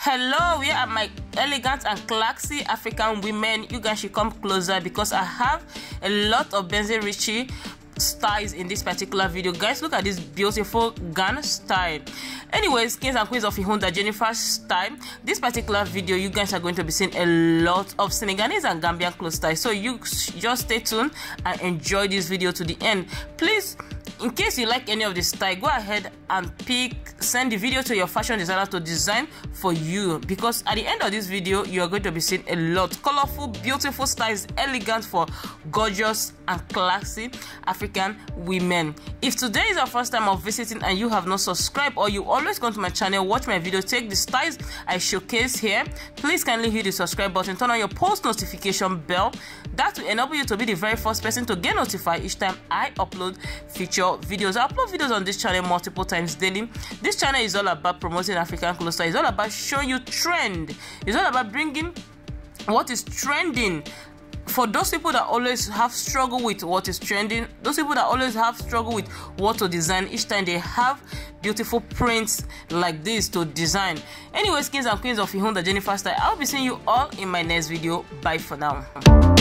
Hello, where are my elegant and classy African women? You guys should come closer because I have a lot of Bazin Riche styles in this particular video. Guys, look at this beautiful Ghana style. Anyways, kings and queens of Ihunda Jennifer's style, this particular video you guys are going to be seeing a lot of Senegalese and Gambian clothes style, so you just stay tuned and enjoy this video to the end. Please, in case you like any of this style, go ahead and send the video to your fashion designer to design for you, because at the end of this video you are going to be seeing a lot colorful, beautiful styles, elegant for gorgeous and classy African women. If today is your first time of visiting and you have not subscribed, or you always come to my channel, watch my video, take the styles I showcase here, please kindly hit the subscribe button, turn on your post notification bell. That will enable you to be the very first person to get notified each time I upload feature videos. I upload videos on this channel multiple times daily. This channel is all about promoting African clothes style. It's all about showing you trend. It's all about bringing what is trending. For those people that always have struggle with what is trending, those people that always have struggle with what to design, each time they have beautiful prints like this to design. Anyways, kings and queens of Ihunda Jennifer style, I'll be seeing you all in my next video. Bye for now.